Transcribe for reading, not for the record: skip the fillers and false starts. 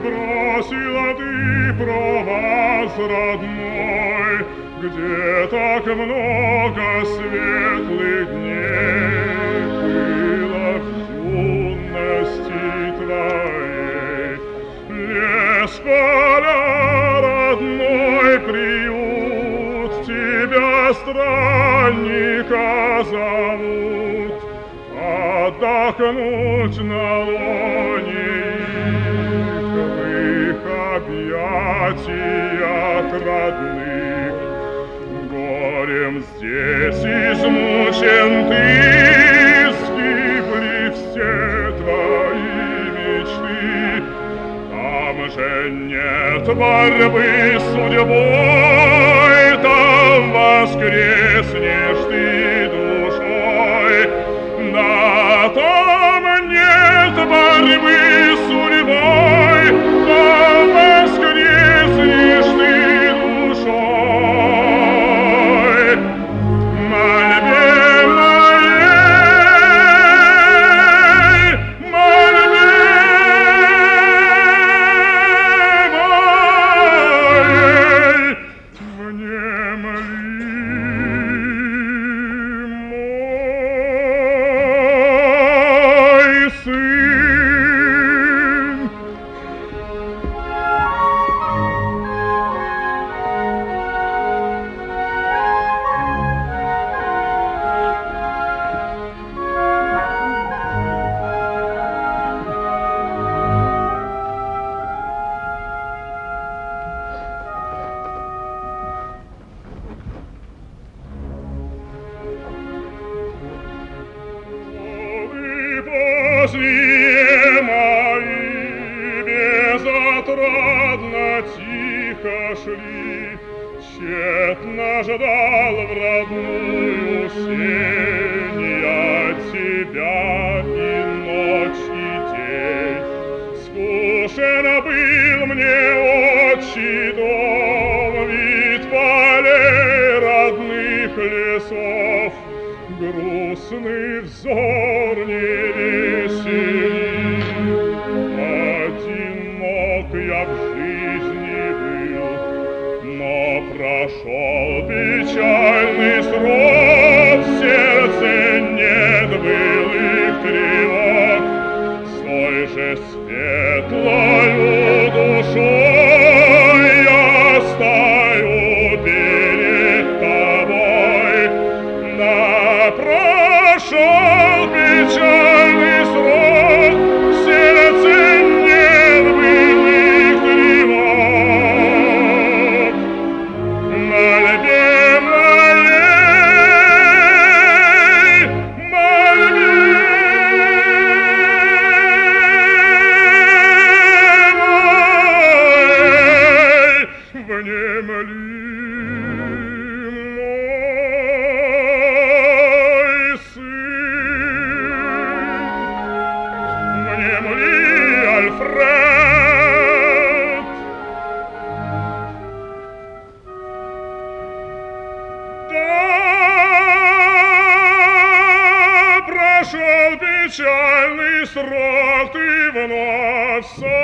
бросила ты проваз родной, где так много светлых дней было в юности твоей. Лес, поля, родной приют, тебя странника зовут, отдохнуть на лоне их объятиях родных. Горем здесь измучен ты, сгибли все твои мечты. Там же нет борьбы с судьбой, там воскреснешь ты душой. Да, там нет борьбы с судьбой, там воскреснешь ты душой. Мольбе моей, мольбе моей, внемли, мой сын. Поздние мои безотрадно тихо шли, тщетно ждал в родную сень я тебя и ночь, и день. Скучен был мне отчий дом, вид полей родных лесов, грустный взор не весели. Одинок я в жизни был, но прошел печальный срок, в сердце нет былых тревог. С той же светлою душой я стою перед тобой. Прошел печальный срок, в сердце нет былых тревог. Мольбе моей, мольбе моей, внемли. Альфред, да, прошел печальный срок, ты вновь